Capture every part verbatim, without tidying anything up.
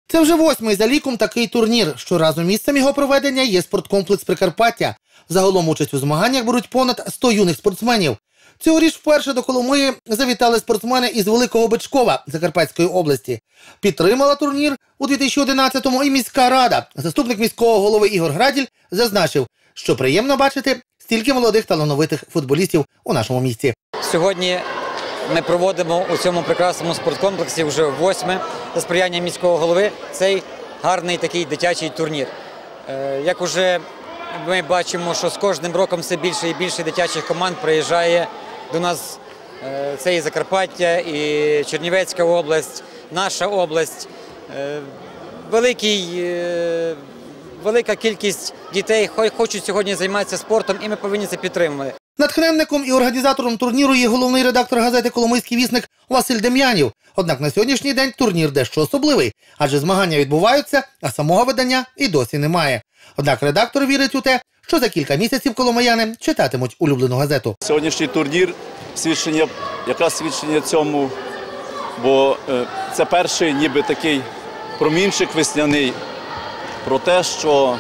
Це вже восьмий за ліком такий турнір. Щоразу місцем його проведення є спорткомплекс «Прикарпаття». Загалом участь у змаганнях беруть понад сто юних спортсменів. Цьогоріч вперше до Коломиї завітали спортсмени із Великого Бичкова Закарпатської області. Підтримала турнір у дві тисячі одинадцятому і міська рада. Заступник міського голови Ігор Граділь зазначив, що приємно бачити стільки молодих талановитих футболістів у нашому місті. Сьогодні ми проводимо у цьому прекрасному спорткомплексі вже восьме за сприяння міського голови цей гарний такий дитячий турнір. Як уже ми бачимо, що з кожним роком все більше і більше дитячих команд приїжджає до нас. Це і Закарпаття, і Чернівецька область, наша область. Великий, велика кількість дітей хочуть сьогодні займатися спортом, і ми повинні це підтримувати. Натхненником і організатором турніру є головний редактор газети «Коломийський вісник» Василь Дем'янів. Однак на сьогоднішній день турнір дещо особливий, адже змагання відбуваються, а самого видання і досі немає. Однак редактор вірить у те, що за кілька місяців коломияни читатимуть улюблену газету. Сьогоднішній турнір свідчення, якраз свідчення цьому, бо це перший ніби такий промінчик весняний про те, що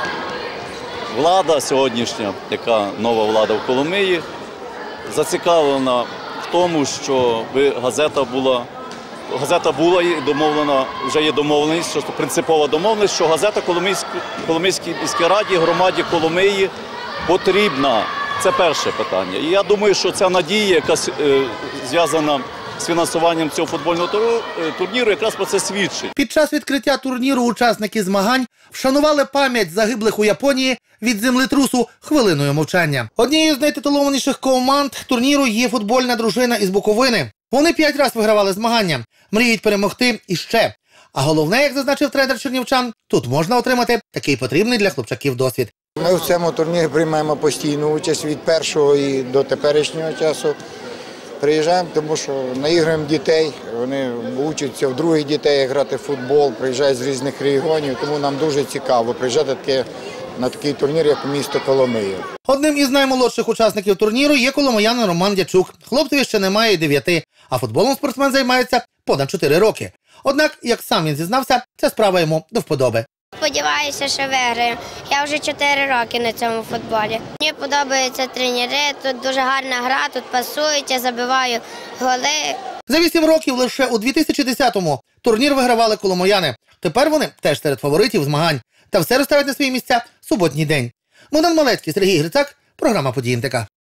влада сьогоднішня, яка нова влада в Коломиї, зацікавлена в тому, що газета була, газета була і домовлена, вже є домовленість, що принципова домовленість, що газета Коломийській міській раді, громаді Коломиї потрібна. Це перше питання. І я думаю, що ця надія, яка зв'язана з фінансуванням цього футбольного турніру, якраз про це свідчить. Під час відкриття турніру учасники змагань вшанували пам'ять загиблих у Японії від землетрусу хвилиною мовчання. Однією з найтитулованіших команд турніру є футбольна дружина із Буковини. Вони п'ять разів вигравали змагання, мріють перемогти іще. А головне, як зазначив тренер чернівчан, тут можна отримати такий потрібний для хлопчаків досвід. Ми в цьому турнірі приймаємо постійну участь від першого і до теперішнього часу. Приїжджаємо, тому що наіграємо дітей, вони вчаться в других дітей грати в футбол, приїжджають з різних регіонів, тому нам дуже цікаво приїжджати на такий турнір, як місто Коломия. Одним із наймолодших учасників турніру є коломиянин Роман Дячук. Хлопцеві ще немає і дев'яти, а футболом спортсмен займається понад чотири роки. Однак, як сам він зізнався, ця справа йому до вподоби. Сподіваюся, що виграю. Я вже чотири роки на цьому футболі. Мені подобаються тренери, тут дуже гарна гра, тут пасують, я забиваю голи. За вісім років лише у дві тисячі десятому турнір вигравали коломияни. Тепер вони теж серед фаворитів змагань. Та все розставить на свої місця суботній день. Богдан Малецький, Сергій Грицак, програма «Події ен те ка».